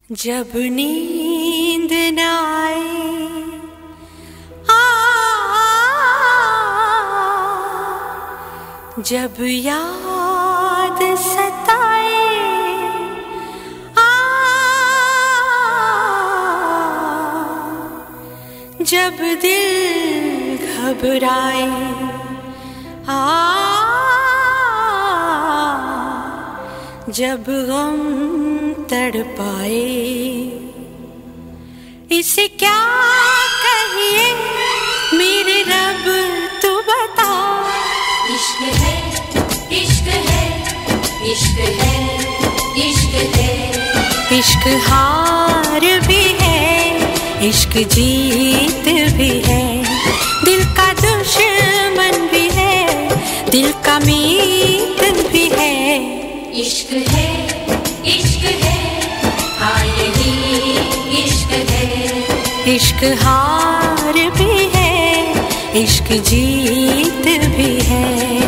जब नींद न आए जब याद सताए जब दिल घबराए जब गम तड़पाए इसे क्या कहिए मेरे रब तू बता। इश्क है इश्क है इश्क है इश्क है इश्क हार भी है इश्क जीत भी है दिल का दुश्मन भी है दिल का मीत भी है। इश्क है हाँ यही इश्क है। इश्क हार भी है इश्क जीत भी है।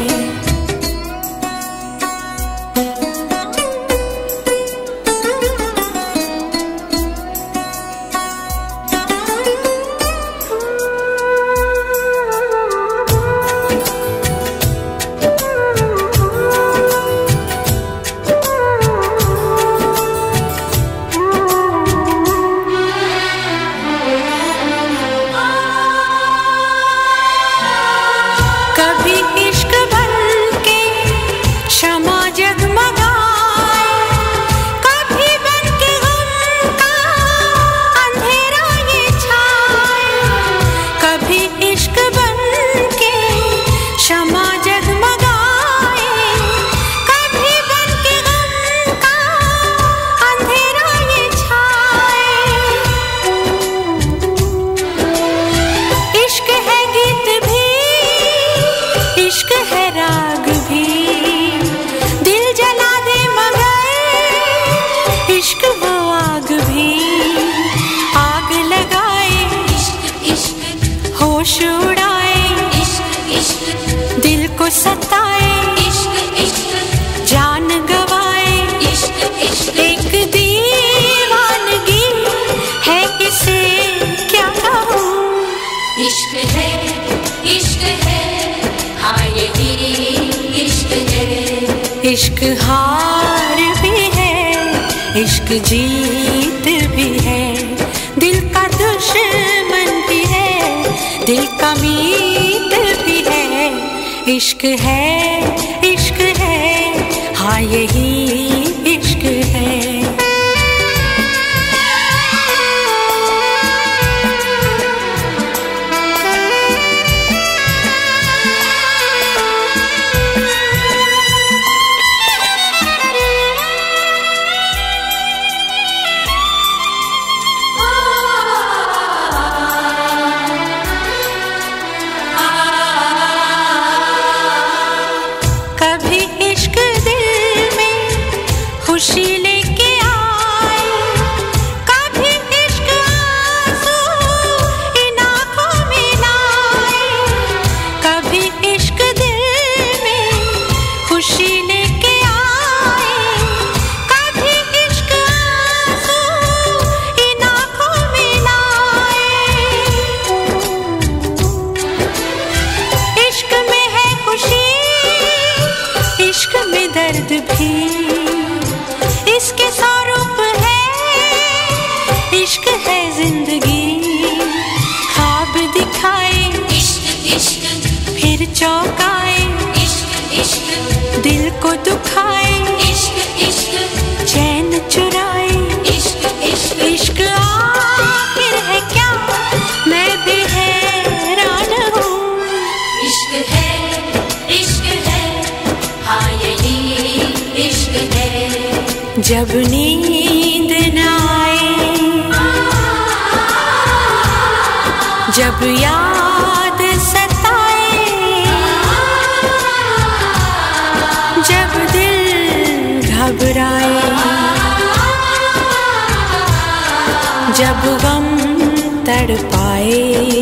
दिल को सताए इश्क इश्क जान गवाए इश्क इश्क एक दीवानगी है इसे क्या कहूँ। इश्क है हाँ यही इश्क है। इश्क हार भी है इश्क जीत भी है दिल का दुश्मन भी है दिल का मीत भी है। इश्क है हाँ यही इश्क है। खुशी लेके आए कभी इश्क आंसू इन आँखों में लाए कभी इश्क दिल में खुशी लेके आए कभी इश्क आंसू इन आँखों में लाए। इश्क में है खुशी इश्क में दर्द भी इसके स्वरूप है इश्क है जिंदगी ख्वाब दिखाए इश्क इश्क फिर चौंकाए इश्क इश्क दिल को दुखाए इश्क इश्क चैन चुराए इश्क इश्क इश्क आखिर है क्या मैं भी हैरान हूँ। इश्क है हाँ यही इश्क है। जब नींद न आए जब याद सताए जब दिल घबराए जब गम तड़पाए